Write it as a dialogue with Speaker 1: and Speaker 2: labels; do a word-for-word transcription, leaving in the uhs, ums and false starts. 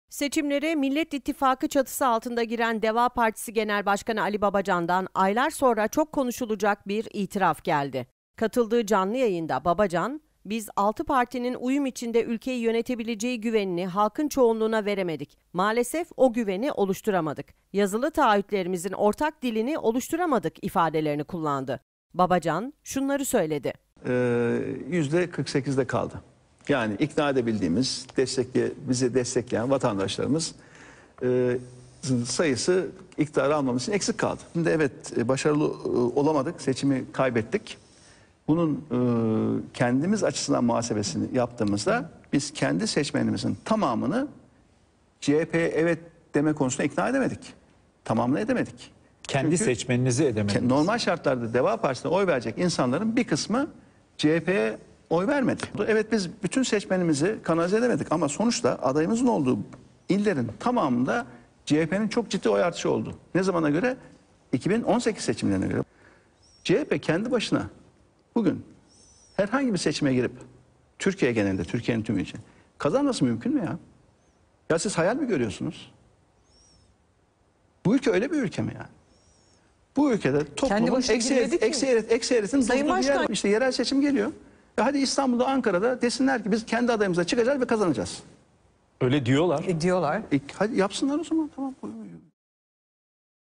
Speaker 1: Seçimlere Millet İttifakı çatısı altında giren Deva Partisi Genel Başkanı Ali Babacan'dan aylar sonra çok konuşulacak bir itiraf geldi. Katıldığı canlı yayında Babacan, "Biz altı partinin uyum içinde ülkeyi yönetebileceği güvenini halkın çoğunluğuna veremedik. Maalesef o güveni oluşturamadık. Yazılı taahhütlerimizin ortak dilini oluşturamadık" ifadelerini kullandı. Babacan şunları söyledi.
Speaker 2: yüzde kırk sekizde kaldı. Yani ikna edebildiğimiz, destekle, bizi destekleyen vatandaşlarımız e, sayısı iktidarı almamız için eksik kaldı. Şimdi evet başarılı e, olamadık, seçimi kaybettik. Bunun e, kendimiz açısından muhasebesini yaptığımızda biz kendi seçmenimizin tamamını C H P'ye evet deme konusunda ikna edemedik. Tamamını edemedik.
Speaker 3: Kendi
Speaker 2: Çünkü
Speaker 3: seçmeninizi edemediniz.
Speaker 2: normal şartlarda Deva Partisi'ne oy verecek insanların bir kısmı C H P'ye oy vermedi. Evet biz bütün seçmenimizi kanalize edemedik ama sonuçta adayımızın olduğu illerin tamamında C H P'nin çok ciddi oy artışı oldu. Ne zamana göre? iki bin on sekiz seçimlerine göre. C H P kendi başına bugün herhangi bir seçime girip Türkiye genelinde, Türkiye'nin tümü için kazanması mümkün mü ya? Ya siz hayal mi görüyorsunuz? Bu ülke öyle bir ülke mi yani? Bu ülkede toplumun eksi eğritin
Speaker 4: Sayın
Speaker 2: durduğu bir yer
Speaker 4: Başkan.
Speaker 2: var. İşte yerel seçim geliyor. E hadi İstanbul'da, Ankara'da desinler ki biz kendi adayımıza çıkacağız ve kazanacağız.
Speaker 3: Öyle diyorlar.
Speaker 4: E, diyorlar.
Speaker 2: E, hadi yapsınlar o zaman, tamam.